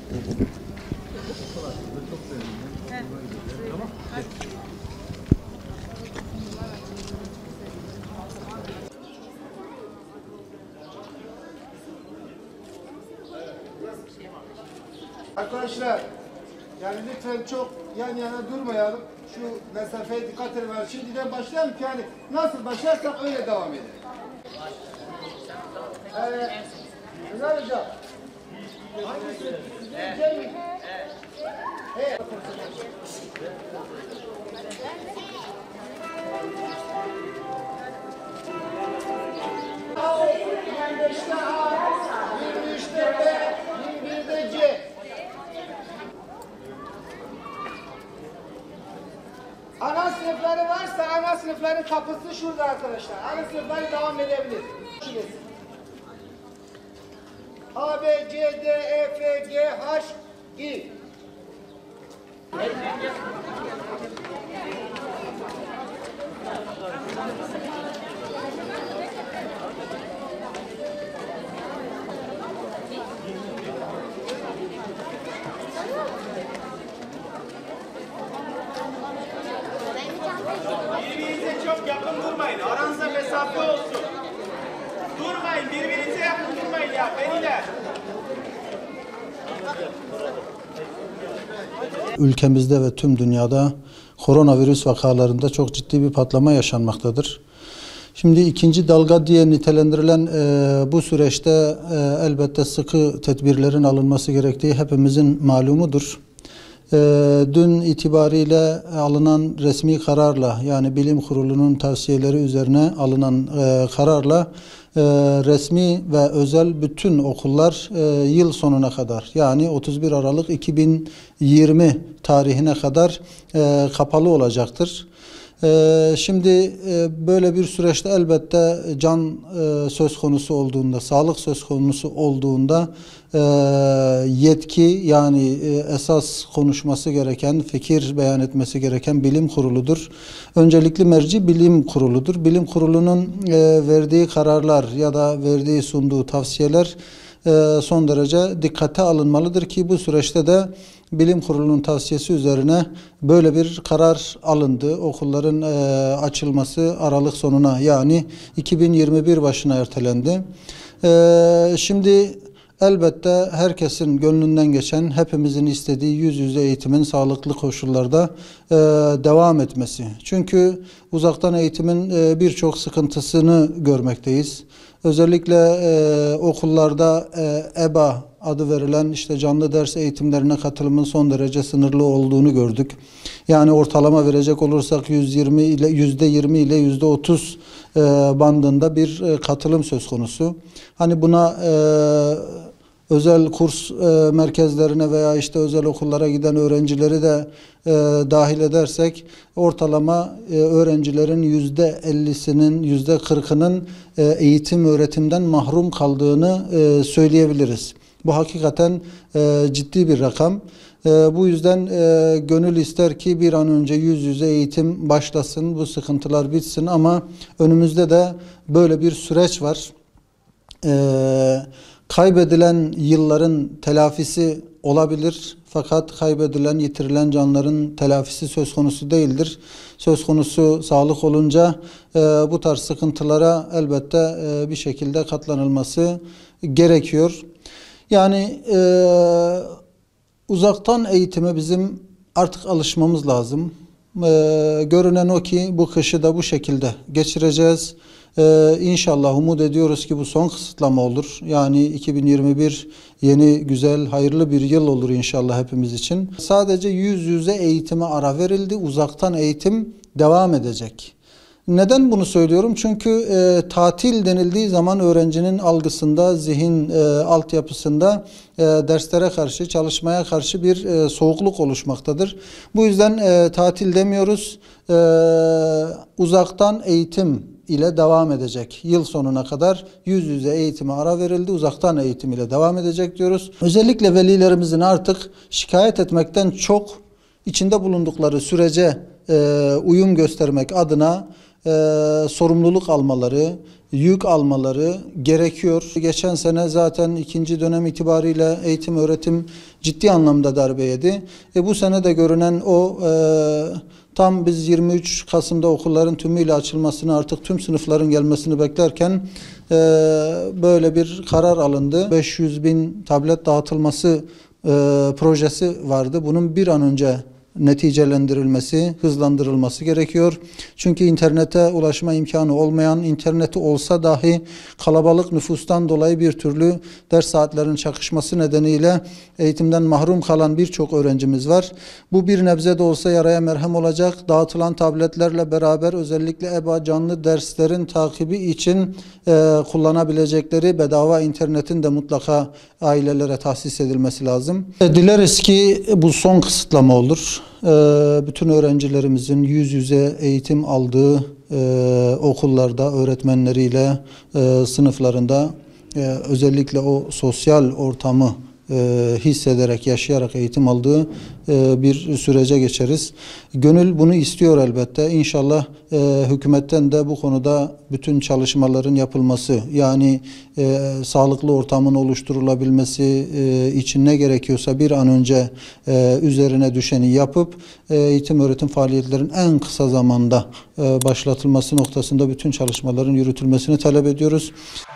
Arkadaşlar, yani lütfen çok yan yana durmayalım. Şu mesafeye dikkat edelim. Şimdiden başlayalım ki yani nasıl başlarsak öyle devam edelim. Ömer Hocam. Hangisi? Evet. Evet. Ana sınıfları varsa ana sınıfların kapısı şurada arkadaşlar. Ana sınıfları devam edebilir. A, B, C, D, E, F, G, H, I. Birbirinize çok yakın durmayın. Aranızda mesafe olsun. Durmayın. Birbirinize yakın durmayın ya. Veliler. Ülkemizde ve tüm dünyada koronavirüs vakalarında çok ciddi bir patlama yaşanmaktadır. Şimdi ikinci dalga diye nitelendirilen bu süreçte elbette sıkı tedbirlerin alınması gerektiği hepimizin malumudur. Dün itibariyle alınan resmi kararla, yani bilim kurulunun tavsiyeleri üzerine alınan kararla resmi ve özel bütün okullar yıl sonuna kadar, yani 31 Aralık 2020 tarihine kadar kapalı olacaktır. Şimdi böyle bir süreçte elbette can söz konusu olduğunda, sağlık söz konusu olduğunda yetki, yani esas konuşması gereken, fikir beyan etmesi gereken bilim kuruludur. Öncelikli merci bilim kuruludur. Bilim kurulunun verdiği kararlar ya da sunduğu tavsiyeler son derece dikkate alınmalıdır ki bu süreçte de bilim kurulunun tavsiyesi üzerine böyle bir karar alındı. Okulların açılması Aralık sonuna, yani 2021 başına ertelendi. Şimdi elbette herkesin gönlünden geçen, hepimizin istediği yüz yüze eğitimin sağlıklı koşullarda devam etmesi. Çünkü uzaktan eğitimin birçok sıkıntısını görmekteyiz. Özellikle okullarda EBA adı verilen canlı ders eğitimlerine katılımın son derece sınırlı olduğunu gördük. Yani ortalama verecek olursak %20 ile %30 bandında bir katılım söz konusu. Hani buna özel kurs merkezlerine veya özel okullara giden öğrencileri de dahil edersek ortalama öğrencilerin %50'sinin, %40'ının eğitim öğretimden mahrum kaldığını söyleyebiliriz. Bu hakikaten ciddi bir rakam. Bu yüzden gönül ister ki bir an önce yüz yüze eğitim başlasın, bu sıkıntılar bitsin, ama önümüzde de böyle bir süreç var. Kaybedilen yılların telafisi olabilir, fakat kaybedilen, yitirilen canların telafisi söz konusu değildir. Söz konusu sağlık olunca bu tarz sıkıntılara elbette bir şekilde katlanılması gerekiyor. Yani uzaktan eğitime bizim artık alışmamız lazım. Görünen o ki bu kışı da bu şekilde geçireceğiz. İnşallah umut ediyoruz ki bu son kısıtlama olur. Yani 2021 yeni, güzel, hayırlı bir yıl olur inşallah hepimiz için. Sadece yüz yüze eğitime ara verildi. Uzaktan eğitim devam edecek. Neden bunu söylüyorum? Çünkü tatil denildiği zaman öğrencinin algısında, zihin altyapısında derslere karşı, çalışmaya karşı bir soğukluk oluşmaktadır. Bu yüzden tatil demiyoruz. Uzaktan eğitim ile devam edecek. Yıl sonuna kadar yüz yüze eğitime ara verildi. Uzaktan eğitim ile devam edecek diyoruz. Özellikle velilerimizin artık şikayet etmekten çok içinde bulundukları sürece uyum göstermek adına sorumluluk almaları, yük almaları gerekiyor. Geçen sene zaten ikinci dönem itibariyle eğitim öğretim ciddi anlamda darbe yedi. Bu sene de görünen o tam biz 23 Kasım'da okulların tümüyle açılmasını, artık tüm sınıfların gelmesini beklerken böyle bir karar alındı. 500.000 tablet dağıtılması projesi vardı. Bunun bir an önce neticelendirilmesi, hızlandırılması gerekiyor. Çünkü internete ulaşma imkanı olmayan, interneti olsa dahi kalabalık nüfustan dolayı bir türlü ders saatlerinin çakışması nedeniyle eğitimden mahrum kalan birçok öğrencimiz var. Bu bir nebze de olsa yaraya merhem olacak. Dağıtılan tabletlerle beraber özellikle EBA canlı derslerin takibi için kullanabilecekleri bedava internetin de mutlaka ailelere tahsis edilmesi lazım. Dileriz ki bu son kısıtlama olur. Bütün öğrencilerimizin yüz yüze eğitim aldığı okullarda öğretmenleriyle sınıflarında özellikle o sosyal ortamı hissederek, yaşayarak eğitim aldığı bir sürece geçeriz. Gönül bunu istiyor elbette. İnşallah hükümetten de bu konuda bütün çalışmaların yapılması, yani sağlıklı ortamın oluşturulabilmesi için ne gerekiyorsa bir an önce üzerine düşeni yapıp eğitim öğretim faaliyetlerin en kısa zamanda başlatılması noktasında bütün çalışmaların yürütülmesini talep ediyoruz.